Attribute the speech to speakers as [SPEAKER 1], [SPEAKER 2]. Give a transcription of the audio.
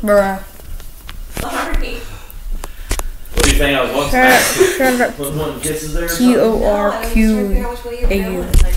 [SPEAKER 1] Bruh.
[SPEAKER 2] Sorry.
[SPEAKER 3] What do you think I was once
[SPEAKER 1] Shut up.
[SPEAKER 3] was one kisses there or something?
[SPEAKER 1] TORQAU.